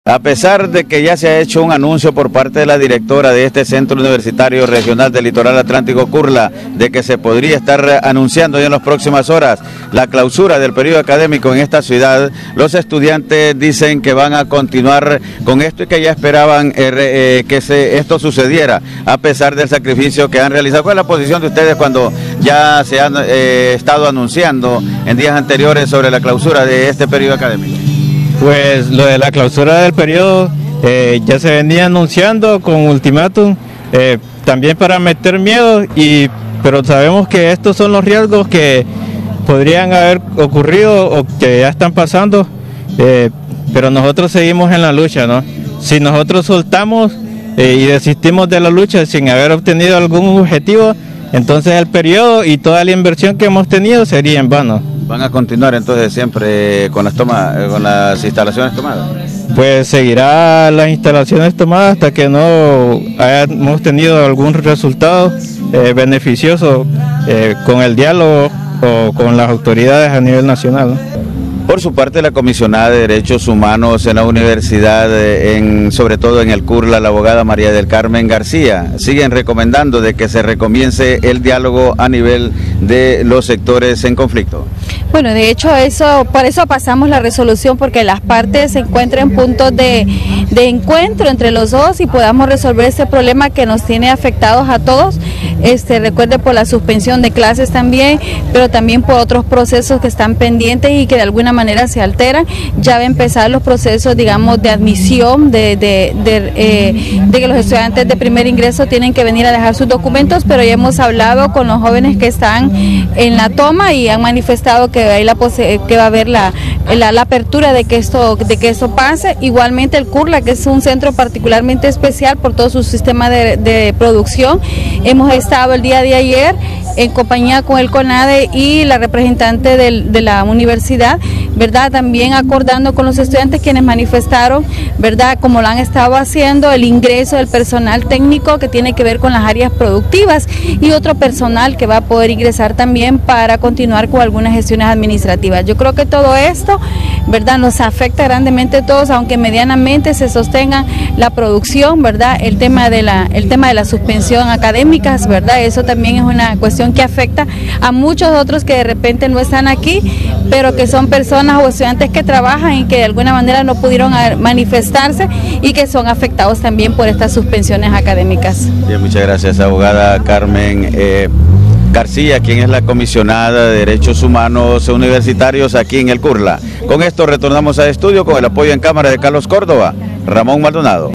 A pesar de que ya se ha hecho un anuncio por parte de la directora de este Centro Universitario Regional del Litoral Atlántico Curla, de que se podría estar anunciando ya en las próximas horas la clausura del periodo académico en esta ciudad, los estudiantes dicen que van a continuar con esto y que ya esperaban esto sucediera, a pesar del sacrificio que han realizado. ¿Cuál es la posición de ustedes cuando ya se han estado anunciando en días anteriores sobre la clausura de este periodo académico? Pues lo de la clausura del periodo ya se venía anunciando con ultimátum, también para meter miedo, pero sabemos que estos son los riesgos que podrían haber ocurrido o que ya están pasando, pero nosotros seguimos en la lucha, ¿no? Si nosotros soltamos y desistimos de la lucha sin haber obtenido algún objetivo, entonces el periodo y toda la inversión que hemos tenido sería en vano. ¿Van a continuar entonces siempre con las instalaciones tomadas? Pues seguirá las instalaciones tomadas hasta que no hayamos tenido algún resultado beneficioso con el diálogo o con las autoridades a nivel nacional, ¿no? Por su parte, la comisionada de Derechos Humanos en la universidad, sobre todo en el Curla, la abogada María del Carmen García, siguen recomendando de que se recomience el diálogo a nivel de los sectores en conflicto. Bueno, de hecho por eso pasamos la resolución, porque las partes se encuentren puntos de encuentro entre los dos y podamos resolver este problema que nos tiene afectados a todos. Recuerde, por la suspensión de clases también, pero también por otros procesos que están pendientes y que de alguna manera se alteran. Ya va a empezar los procesos, digamos, de admisión, de que los estudiantes de primer ingreso tienen que venir a dejar sus documentos, pero ya hemos hablado con los jóvenes que están en la toma y han manifestado que va a haber la apertura de que esto pase. Igualmente el Curla, que es un centro particularmente especial por todo su sistema de producción, hemos estado el día de ayer en compañía con el CONADE y la representante de la universidad, ¿verdad? También acordando con los estudiantes quienes manifestaron, ¿verdad?, como lo han estado haciendo, el ingreso del personal técnico que tiene que ver con las áreas productivas y otro personal que va a poder ingresar también para continuar con algunas gestiones administrativas. Yo creo que todo esto, ¿verdad?, nos afecta grandemente a todos, aunque medianamente se sostenga la producción, ¿verdad? El tema de la suspensión académicas, ¿verdad? Eso también es una cuestión que afecta a muchos otros que de repente no están aquí, pero que son personas o estudiantes que trabajan y que de alguna manera no pudieron manifestarse y que son afectados también por estas suspensiones académicas. Bien, muchas gracias, abogada Carmen García, quien es la comisionada de Derechos Humanos Universitarios aquí en el Curla. Con esto retornamos al estudio con el apoyo en cámara de Carlos Córdoba, Ramón Maldonado.